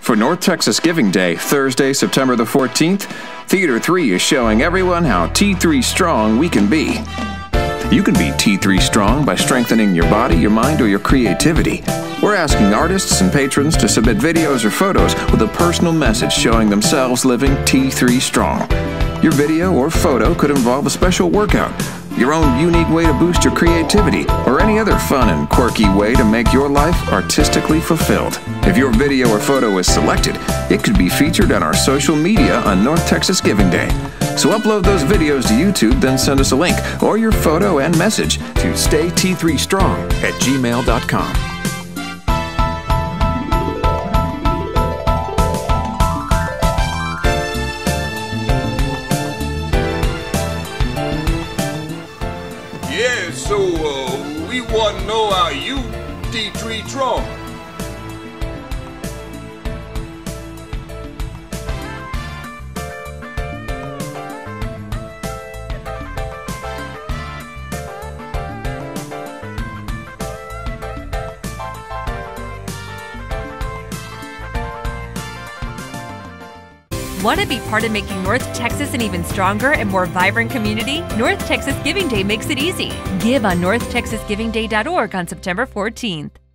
For North Texas Giving Day, Thursday, September the 14th, Theater 3 is showing everyone how T3 strong we can be. You can be T3 strong by strengthening your body, your mind, or your creativity. We're asking artists and patrons to submit videos or photos with a personal message showing themselves living T3 strong. Your video or photo could involve a special workout, your own unique way to boost your creativity, or any other fun and quirky way to make your life artistically fulfilled. If your video or photo is selected, it could be featured on our social media on North Texas Giving Day. So upload those videos to YouTube, then send us a link or your photo and message to stayt3strong@gmail.com. Yeah, so we want to know how you T3 strong. Want to be part of making North Texas an even stronger and more vibrant community? North Texas Giving Day makes it easy. Give on NorthTexasGivingDay.org on September 14th.